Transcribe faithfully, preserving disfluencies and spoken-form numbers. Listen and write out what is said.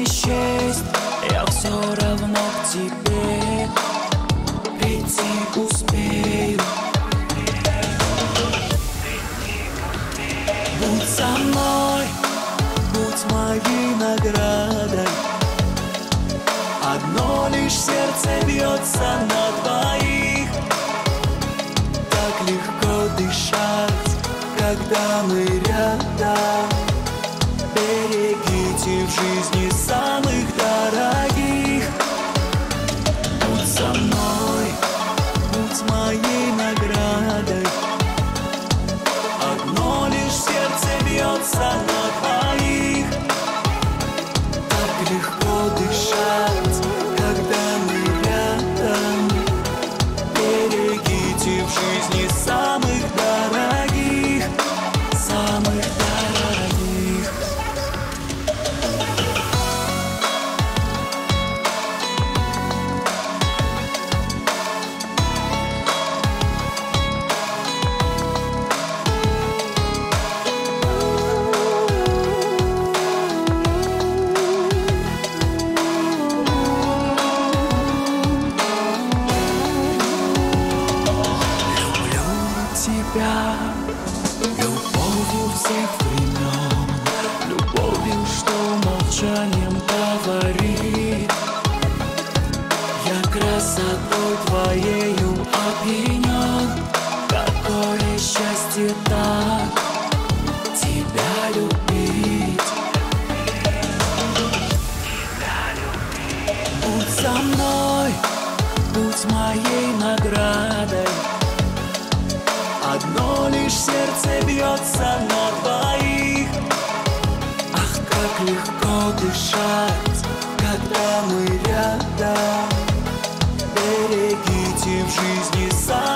исчезнет, я все равно к тебе прийти успею. Будь со мной, будь моей наградой. Одно лишь сердце бьется на двоих. Так легко дышать, когда мы рядом. Берегите в жизни самых дорогих. Будь со мной, будь моей наградой. Одно лишь сердце бьется на двоих. Так легко дышать, когда мы рядом. Берегите в жизни самых дорогих, самых дорогих. Тебя любовью всех времен, любовью, что молчанием говорит. Я красотой твоею опьянен. Какое счастье так тебя любить. Будь со мной, будь моей наградой. Одно лишь сердце бьется на двоих. Ах, как легко дышать, когда мы рядом. Берегите в жизни сами.